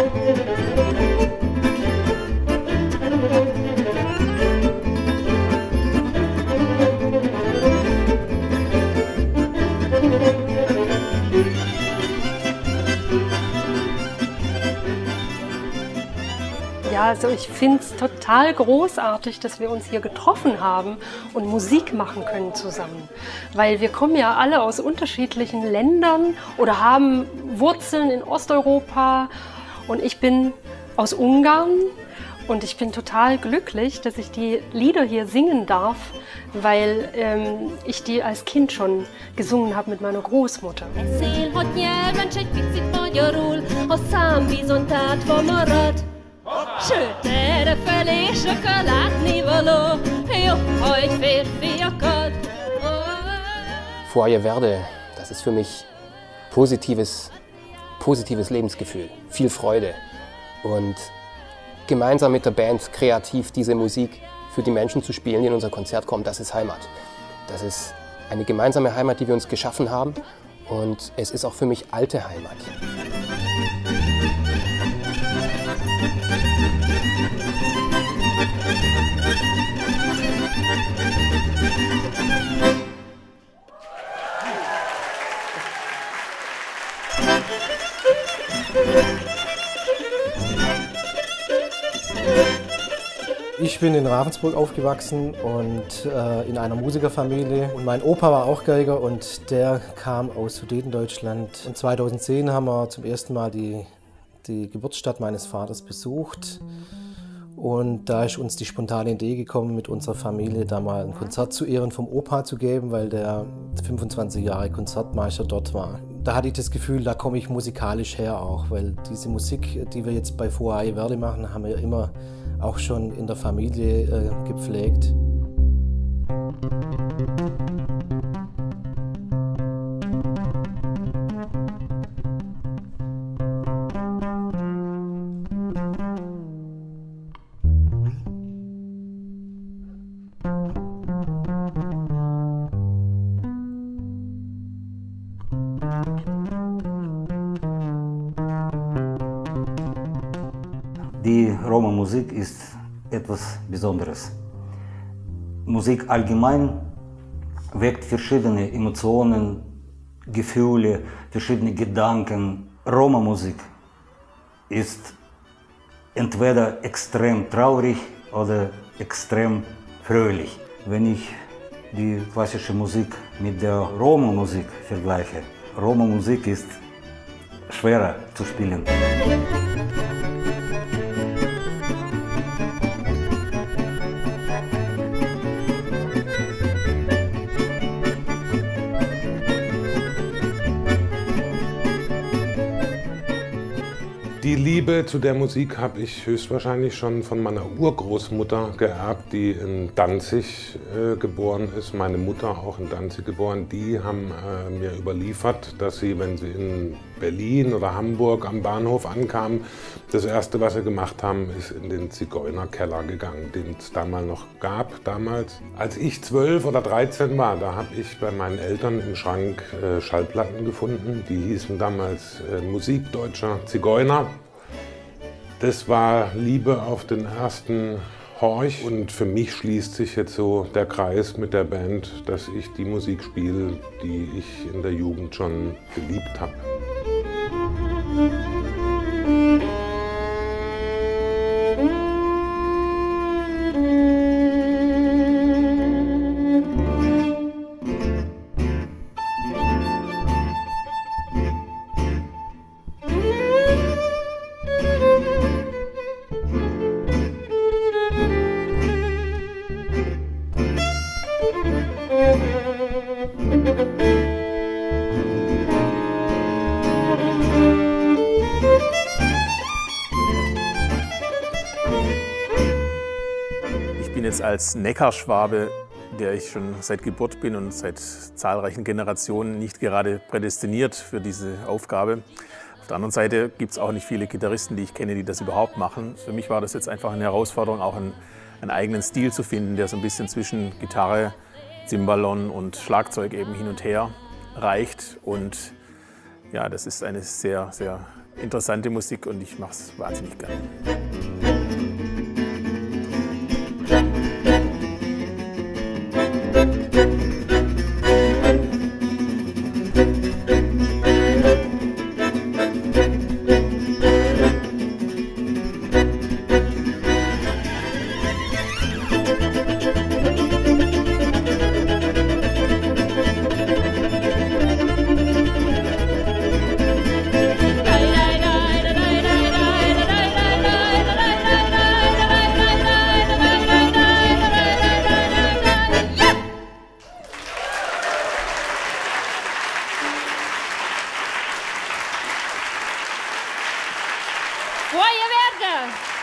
Ja, also ich finde es total großartig, dass wir uns hier getroffen haben und Musik machen können zusammen. Weil wir kommen ja alle aus unterschiedlichen Ländern oder haben Wurzeln in Osteuropa. Und ich bin aus Ungarn und ich bin total glücklich, dass ich die Lieder hier singen darf, weil ich die als Kind schon gesungen habe mit meiner Großmutter. Sőt, errefelé sok a látnivaló, jobb, hogy férfiakat. Foyer Verde, das ist für mich positives Lebensgefühl, viel Freude und gemeinsam mit der Band kreativ diese Musik für die Menschen zu spielen, die in unser Konzert kommen, das ist Heimat. Das ist eine gemeinsame Heimat, die wir uns geschaffen haben und es ist auch für mich alte Heimat. Ich bin in Ravensburg aufgewachsen und in einer Musikerfamilie. Und mein Opa war auch Geiger und der kam aus Sudetendeutschland. Und 2010 haben wir zum ersten Mal die Geburtsstadt meines Vaters besucht. Und da ist uns die spontane Idee gekommen, mit unserer Familie da mal ein Konzert zu Ehren vom Opa zu geben, weil der 25 Jahre Konzertmeister dort war. Da hatte ich das Gefühl, da komme ich musikalisch her auch, weil diese Musik, die wir jetzt bei Foyer Verde machen, haben wir immer auch schon in der Familie gepflegt. Die Roma-Musik ist etwas Besonderes. Musik allgemein weckt verschiedene Emotionen, Gefühle, verschiedene Gedanken. Roma-Musik ist entweder extrem traurig oder extrem fröhlich. Wenn ich die klassische Musik mit der Roma-Musik vergleiche, Roma-Musik ist schwerer zu spielen. Die Liebe zu der Musik habe ich höchstwahrscheinlich schon von meiner Urgroßmutter geerbt, die in Danzig geboren ist. Meine Mutter auch in Danzig geboren. Die haben mir überliefert, dass sie, wenn sie in Berlin oder Hamburg am Bahnhof ankamen, das Erste, was sie gemacht haben, ist in den Zigeunerkeller gegangen, den es damals noch gab. Als ich 12 oder 13 war, da habe ich bei meinen Eltern im Schrank Schallplatten gefunden. Die hießen damals Musik deutscher Zigeuner. Das war Liebe auf den ersten Horch und für mich schließt sich jetzt so der Kreis mit der Band, dass ich die Musik spiele, die ich in der Jugend schon geliebt habe. Ich bin jetzt als Neckarschwabe, der ich schon seit Geburt bin und seit zahlreichen Generationen, nicht gerade prädestiniert für diese Aufgabe. Auf der anderen Seite gibt es auch nicht viele Gitarristen, die ich kenne, die das überhaupt machen. Für mich war das jetzt einfach eine Herausforderung, auch einen eigenen Stil zu finden, der so ein bisschen zwischen Gitarre, Cimbalom und Schlagzeug eben hin und her reicht. Und ja, das ist eine sehr, sehr interessante Musik und ich mache es wahnsinnig gerne. Feuerwerke!